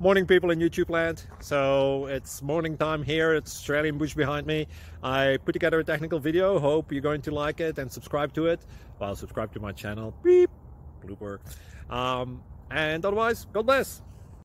Morning, people in YouTube land. So it's morning time here. It's Australian bush behind me. I put together a technical video. Hope you're going to like it and subscribe to it. Well, subscribe to my channel. Beep. Blooper. And otherwise, God bless.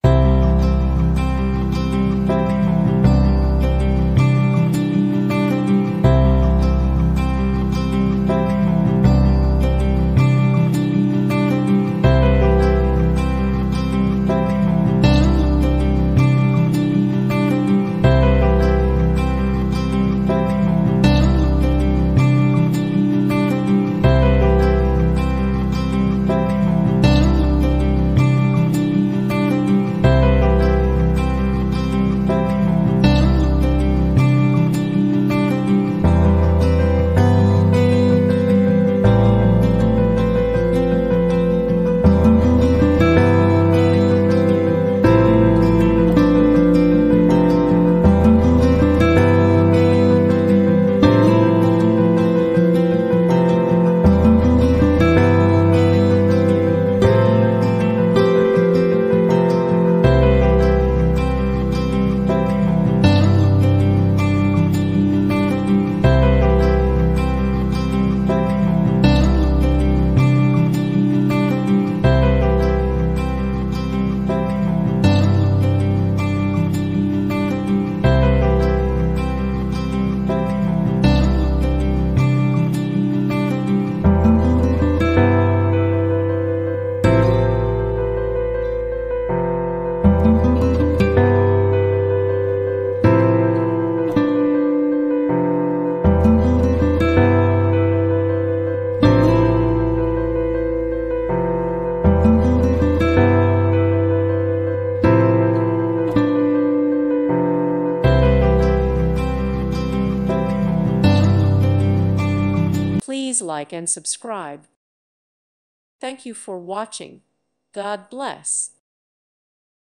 Please like and subscribe. Thank you for watching. God bless.